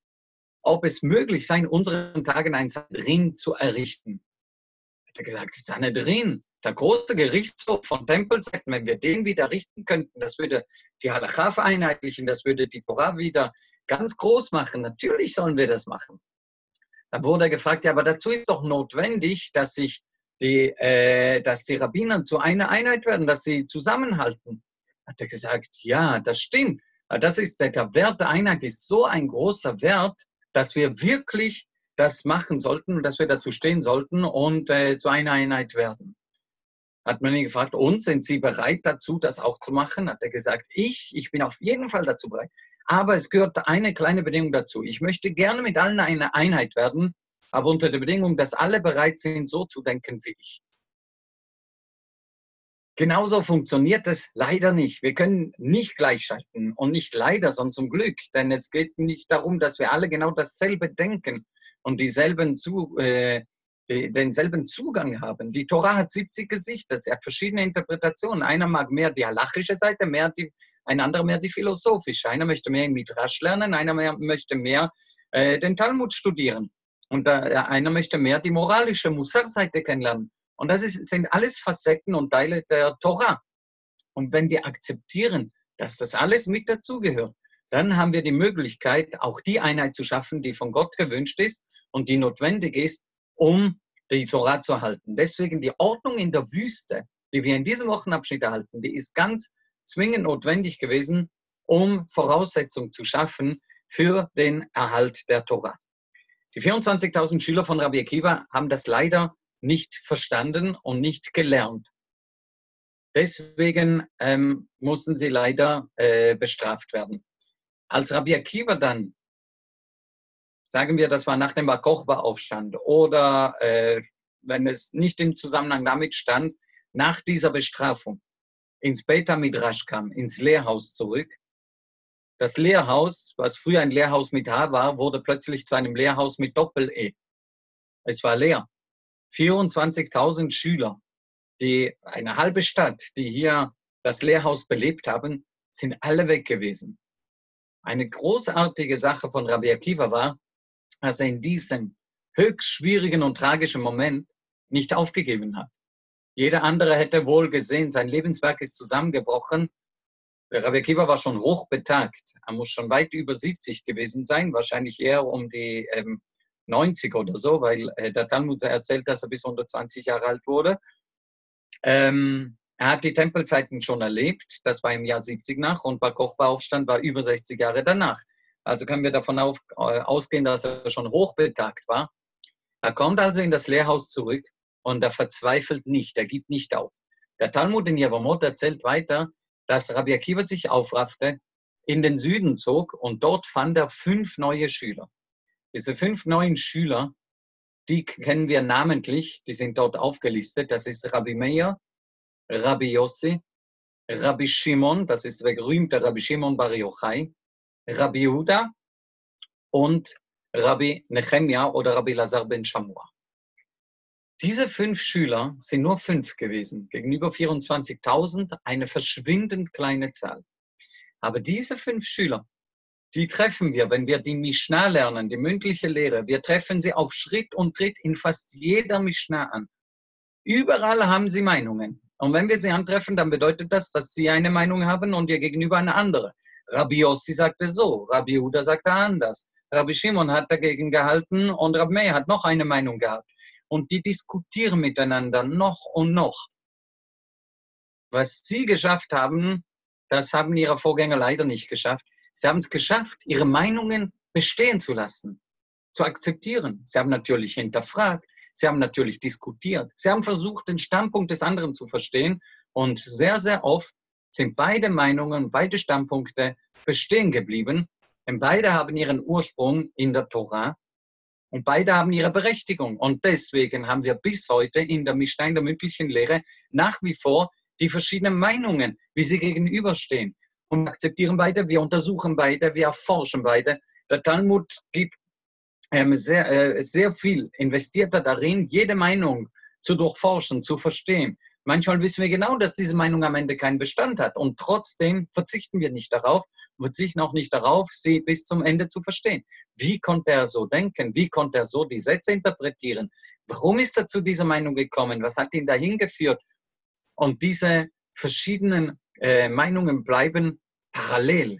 ob es möglich sei, in unseren Tagen ein Sanhedrin zu errichten. Er hat gesagt, Sanhedrin, der große Gerichtshof von Tempelzeiten, wenn wir den wieder richten könnten, das würde die Halacha vereinheitlichen, das würde die Torah wieder ganz groß machen. Natürlich sollen wir das machen. Dann wurde er gefragt, ja, aber dazu ist doch notwendig, dass sich die, äh, dass die Rabbiner zu einer Einheit werden, dass sie zusammenhalten. Hat er gesagt, ja, das stimmt. Aber das ist, der Wert der Einheit ist so ein großer Wert, dass wir wirklich das machen sollten und dass wir dazu stehen sollten und äh, zu einer Einheit werden. Hat man ihn gefragt, und sind Sie bereit dazu, das auch zu machen? Hat er gesagt, ich, ich bin auf jeden Fall dazu bereit. Aber es gehört eine kleine Bedingung dazu. Ich möchte gerne mit allen eine Einheit werden, aber unter der Bedingung, dass alle bereit sind, so zu denken wie ich. Genauso funktioniert es leider nicht. Wir können nicht gleichschalten und nicht leider, sondern zum Glück, denn es geht nicht darum, dass wir alle genau dasselbe denken und dieselben zu, äh, denselben Zugang haben. Die Tora hat siebzig Gesichter, sie hat verschiedene Interpretationen. Einer mag mehr die halachische Seite, mehr die, ein anderer mehr die philosophische. Einer möchte mehr im Midrash lernen, einer mehr, möchte mehr äh, den Talmud studieren und äh, einer möchte mehr die moralische Musar-Seite kennenlernen. Und das ist, sind alles Facetten und Teile der Tora. Und wenn wir akzeptieren, dass das alles mit dazugehört, dann haben wir die Möglichkeit, auch die Einheit zu schaffen, die von Gott gewünscht ist und die notwendig ist, um die Tora zu halten. Deswegen die Ordnung in der Wüste, die wir in diesem Wochenabschnitt erhalten, die ist ganz zwingend notwendig gewesen, um Voraussetzungen zu schaffen für den Erhalt der Tora. Die vierundzwanzigtausend Schüler von Rabbi Akiva haben das leider nicht verstanden und nicht gelernt. Deswegen ähm, mussten sie leider äh, bestraft werden. Als Rabbi Akiva dann, sagen wir, das war nach dem Bar Kochba-Aufstand oder äh, wenn es nicht im Zusammenhang damit stand, nach dieser Bestrafung ins Beit HaMidrash kam, ins Lehrhaus zurück. Das Lehrhaus, was früher ein Lehrhaus mit H war, wurde plötzlich zu einem Lehrhaus mit Doppel-E. Es war leer. vierundzwanzigtausend Schüler, die eine halbe Stadt, die hier das Lehrhaus belebt haben, sind alle weg gewesen. Eine großartige Sache von Rabbi Akiva war, dass er in diesem höchst schwierigen und tragischen Moment nicht aufgegeben hat. Jeder andere hätte wohl gesehen, sein Lebenswerk ist zusammengebrochen. Der Rabbi Akiva war schon hochbetagt. Er muss schon weit über siebzig gewesen sein, wahrscheinlich eher um die ähm, neunzig oder so, weil äh, der Talmud erzählt, dass er bis hundertzwanzig Jahre alt wurde. Ähm, er hat die Tempelzeiten schon erlebt, das war im Jahr siebzig nach, und Bar Kochba-Aufstand war über sechzig Jahre danach. Also können wir davon auf, äh, ausgehen, dass er schon hochbetagt war. Er kommt also in das Lehrhaus zurück und er verzweifelt nicht, er gibt nicht auf. Der Talmud in Yevamot erzählt weiter, dass Rabbi Akiva sich aufraffte, in den Süden zog und dort fand er fünf neue Schüler. Diese fünf neuen Schüler, die kennen wir namentlich, die sind dort aufgelistet. Das ist Rabbi Meir, Rabbi Yossi, Rabbi Shimon, das ist der berühmte Rabbi Shimon Bar Yochai, Rabbi Yehuda und Rabbi Nechemia oder Rabbi Lazar ben Shamua. Diese fünf Schüler sind nur fünf gewesen, gegenüber vierundzwanzigtausend, eine verschwindend kleine Zahl. Aber diese fünf Schüler, die treffen wir, wenn wir die Mishnah lernen, die mündliche Lehre. Wir treffen sie auf Schritt und Tritt in fast jeder Mishnah an. Überall haben sie Meinungen. Und wenn wir sie antreffen, dann bedeutet das, dass sie eine Meinung haben und ihr gegenüber eine andere. Rabbi Yossi sagte so, Rabbi Yehuda sagte anders. Rabbi Shimon hat dagegen gehalten und Rabbi Meir hat noch eine Meinung gehabt. Und die diskutieren miteinander noch und noch. Was sie geschafft haben, das haben ihre Vorgänger leider nicht geschafft. Sie haben es geschafft, ihre Meinungen bestehen zu lassen, zu akzeptieren. Sie haben natürlich hinterfragt, sie haben natürlich diskutiert. Sie haben versucht, den Standpunkt des anderen zu verstehen. Und sehr, sehr oft sind beide Meinungen, beide Standpunkte bestehen geblieben. Denn beide haben ihren Ursprung in der Tora und beide haben ihre Berechtigung. Und deswegen haben wir bis heute in der Mishnah, in der mündlichen Lehre, nach wie vor die verschiedenen Meinungen, wie sie gegenüberstehen. Und akzeptieren beide, wir untersuchen beide, wir erforschen beide. Der Talmud gibt ähm, sehr, äh, sehr viel, investiert er darin, jede Meinung zu durchforschen, zu verstehen. Manchmal wissen wir genau, dass diese Meinung am Ende keinen Bestand hat. Und trotzdem verzichten wir nicht darauf, verzichten auch nicht darauf, sie bis zum Ende zu verstehen. Wie konnte er so denken? Wie konnte er so die Sätze interpretieren? Warum ist er zu dieser Meinung gekommen? Was hat ihn dahin geführt? Und diese verschiedenen äh, Meinungen bleiben parallel,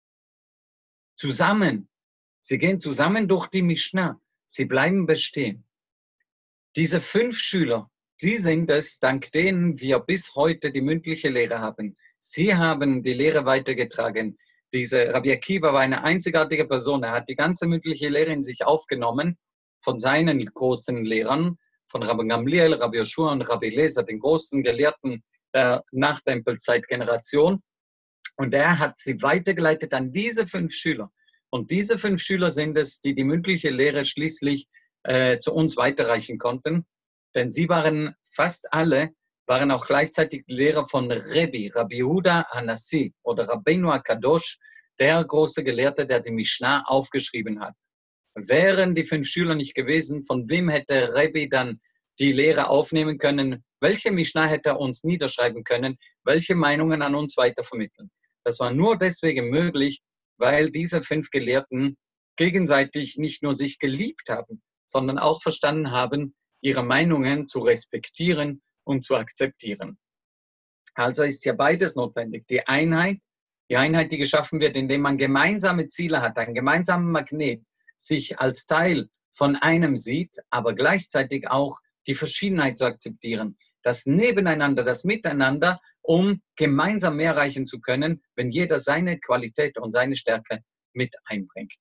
zusammen. Sie gehen zusammen durch die Mishnah. Sie bleiben bestehen. Diese fünf Schüler, die sind es, dank denen wir bis heute die mündliche Lehre haben. Sie haben die Lehre weitergetragen. Diese Rabbi Akiva war eine einzigartige Person. Er hat die ganze mündliche Lehre in sich aufgenommen von seinen großen Lehrern, von Rabbi Gamliel, Rabbi Joshua und Rabbi Leser, den großen Gelehrten der Nachtempelzeitgeneration. Und er hat sie weitergeleitet an diese fünf Schüler. Und diese fünf Schüler sind es, die die mündliche Lehre schließlich äh, zu uns weiterreichen konnten. Denn sie waren fast alle waren auch gleichzeitig Lehrer von Rebbe, Rabbi Yehuda Hanassi oder Rabbeinu HaKadosh, der große Gelehrte, der die Mishnah aufgeschrieben hat. Wären die fünf Schüler nicht gewesen, von wem hätte Rebbe dann die Lehre aufnehmen können? Welche Mishnah hätte er uns niederschreiben können? Welche Meinungen an uns weitervermitteln? Das war nur deswegen möglich, weil diese fünf Gelehrten gegenseitig nicht nur sich geliebt haben, sondern auch verstanden haben, ihre Meinungen zu respektieren und zu akzeptieren. Also ist hier beides notwendig. Die Einheit, die Einheit, die geschaffen wird, indem man gemeinsame Ziele hat, einen gemeinsamen Magnet, sich als Teil von einem sieht, aber gleichzeitig auch die Verschiedenheit zu akzeptieren. Das Nebeneinander, das Miteinander, um gemeinsam mehr erreichen zu können, wenn jeder seine Qualität und seine Stärke mit einbringt.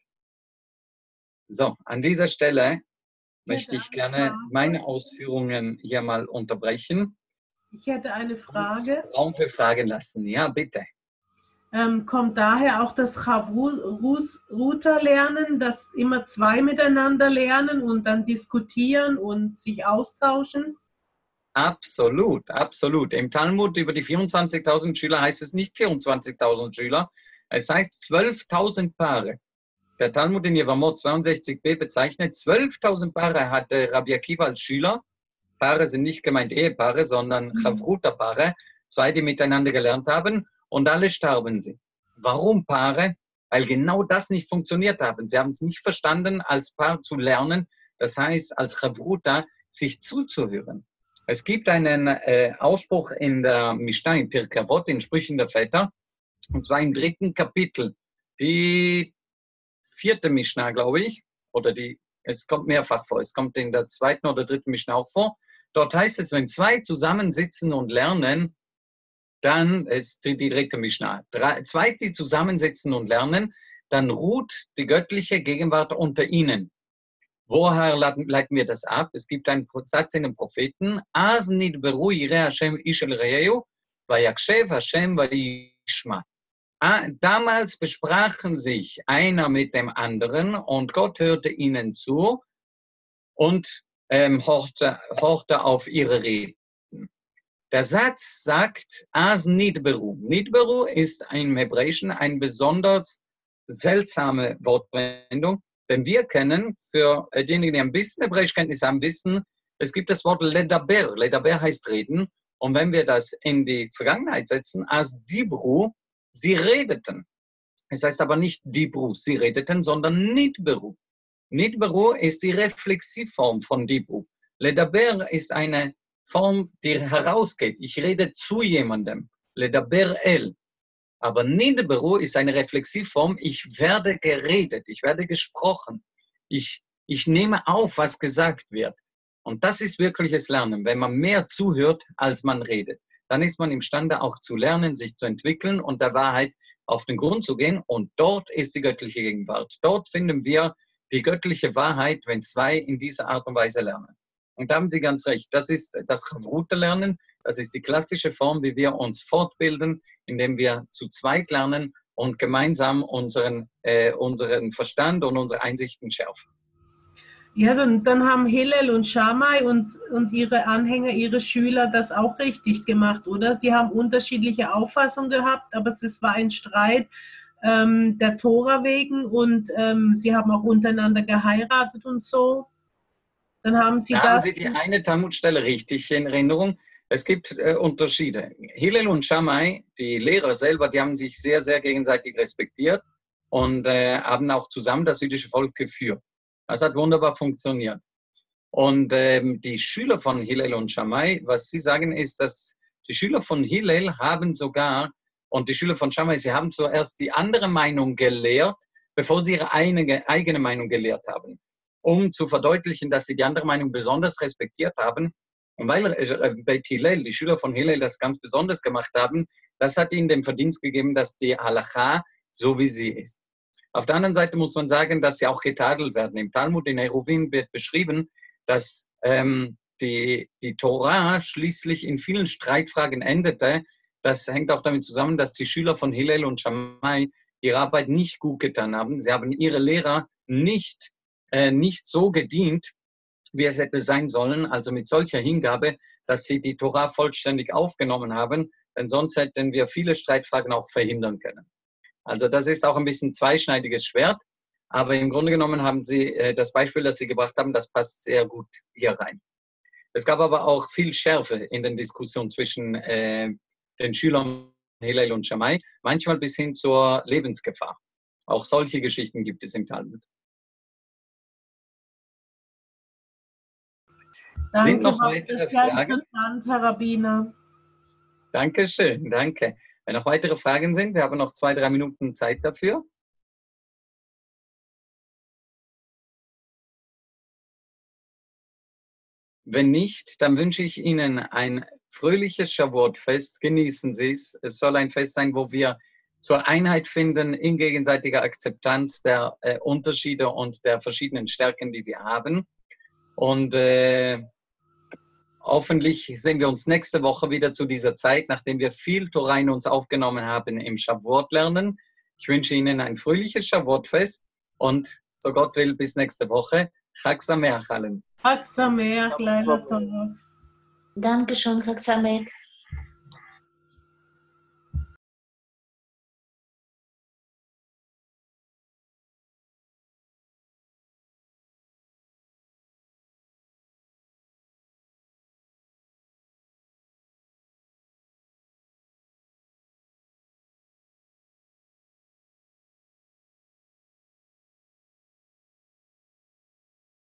So, an dieser Stelle möchte ich gerne meine Ausführungen hier mal unterbrechen. Ich hätte eine Frage. Raum für Fragen lassen. Ja, bitte. Ähm, kommt daher auch das Chavruta-Lernen, dass immer zwei miteinander lernen und dann diskutieren und sich austauschen? Absolut, absolut. Im Talmud über die vierundzwanzigtausend Schüler heißt es nicht vierundzwanzigtausend Schüler, es heißt zwölftausend Paare. Der Talmud in Yevamot zweiundsechzig b bezeichnet zwölftausend Paare hatte Rabbi Akiva als Schüler. Paare sind nicht gemeint Ehepaare, sondern Chavruta-Paare, zwei, die miteinander gelernt haben. Und alle starben sie. Warum Paare? Weil genau das nicht funktioniert haben. Sie haben es nicht verstanden, als Paar zu lernen. Das heißt, als Chavruta sich zuzuhören. Es gibt einen äh, Ausspruch in der Mishnah, in Pirkei Avot, in Sprüchen der Väter, und zwar im dritten Kapitel. Die vierte Mishnah, glaube ich, oder die, es kommt mehrfach vor. Es kommt in der zweiten oder dritten Mishnah auch vor. Dort heißt es, wenn zwei zusammensitzen und lernen, dann ist die, die dritte Mishnah. Drei, zwei, die zusammensitzen und lernen, dann ruht die göttliche Gegenwart unter ihnen. Woher leiten wir das ab? Es gibt einen Satz in den Propheten, Az nidberu yireh Hashem ish el re'ehu, vayakshev Hashem vayishma. Damals besprachen sich einer mit dem anderen und Gott hörte ihnen zu und ähm, horchte, horchte auf ihre Reden. Der Satz sagt, As nidberu. Nidberu ist im Hebräischen eine besonders seltsame Wortwendung, denn wir kennen, für diejenigen, die ein bisschen Hebräischkenntnis haben, wissen, es gibt das Wort ledaber. Ledaber heißt reden. Und wenn wir das in die Vergangenheit setzen, As dibru, sie redeten. Es heißt aber nicht dibru, sie redeten, sondern nidberu. Nidberu ist die Reflexivform von dibru. Ledaber ist eine Form, die herausgeht. Ich rede zu jemandem. Ledaber el. Aber nidberu ist eine Reflexivform. Ich werde geredet. Ich werde gesprochen. Ich, ich nehme auf, was gesagt wird. Und das ist wirkliches Lernen. Wenn man mehr zuhört, als man redet, dann ist man imstande auch zu lernen, sich zu entwickeln und der Wahrheit auf den Grund zu gehen. Und dort ist die göttliche Gegenwart. Dort finden wir die göttliche Wahrheit, wenn zwei in dieser Art und Weise lernen. Und da haben Sie ganz recht. Das ist das Chavruta-Lernen. Das ist die klassische Form, wie wir uns fortbilden, indem wir zu zweit lernen und gemeinsam unseren, äh, unseren Verstand und unsere Einsichten schärfen. Ja, dann, dann haben Hillel und Shammai und, und ihre Anhänger, ihre Schüler das auch richtig gemacht, oder? Sie haben unterschiedliche Auffassungen gehabt, aber es war ein Streit ähm, der Tora wegen und ähm, sie haben auch untereinander geheiratet und so. Dann haben Sie da das. Haben Sie die eine Talmudstelle richtig in Erinnerung? Es gibt äh, Unterschiede. Hillel und Shammai, die Lehrer selber, die haben sich sehr, sehr gegenseitig respektiert und äh, haben auch zusammen das jüdische Volk geführt. Das hat wunderbar funktioniert. Und ähm, die Schüler von Hillel und Shammai, was sie sagen, ist, dass die Schüler von Hillel haben sogar, und die Schüler von Shammai, sie haben zuerst die andere Meinung gelehrt, bevor sie ihre eigene, eigene Meinung gelehrt haben, um zu verdeutlichen, dass sie die andere Meinung besonders respektiert haben. Und weil äh, Beit Hillel, die Schüler von Hillel, das ganz besonders gemacht haben, das hat ihnen den Verdienst gegeben, dass die Halacha so wie sie ist. Auf der anderen Seite muss man sagen, dass sie auch getadelt werden. Im Talmud in Eruvin wird beschrieben, dass ähm, die, die Torah schließlich in vielen Streitfragen endete. Das hängt auch damit zusammen, dass die Schüler von Hillel und Shammai ihre Arbeit nicht gut getan haben. Sie haben ihre Lehrer nicht, äh, nicht so gedient, wie es hätte sein sollen, also mit solcher Hingabe, dass sie die Tora vollständig aufgenommen haben, denn sonst hätten wir viele Streitfragen auch verhindern können. Also das ist auch ein bisschen zweischneidiges Schwert, aber im Grunde genommen haben Sie äh, das Beispiel, das Sie gebracht haben, das passt sehr gut hier rein. Es gab aber auch viel Schärfe in den Diskussionen zwischen äh, den Schülern Hillel und Shammai, manchmal bis hin zur Lebensgefahr. Auch solche Geschichten gibt es im Talmud. Danke, Sind noch war weitere das sehr Fragen? interessant, Herr Rabbiner. Dankeschön, danke. Wenn noch weitere Fragen sind, wir haben noch zwei, drei Minuten Zeit dafür. Wenn nicht, dann wünsche ich Ihnen ein fröhliches Shavuot-Fest. Genießen Sie es. Es soll ein Fest sein, wo wir zur Einheit finden in gegenseitiger Akzeptanz der äh, Unterschiede und der verschiedenen Stärken, die wir haben. Und äh, hoffentlich sehen wir uns nächste Woche wieder zu dieser Zeit, nachdem wir viel Torah in uns aufgenommen haben im Shavuot-Lernen. Ich wünsche Ihnen ein fröhliches Shavuot-Fest und so Gott will, bis nächste Woche. Chag Sameach allen. Chag Sameach, Leila Tov. Dankeschön, Chag Sameach.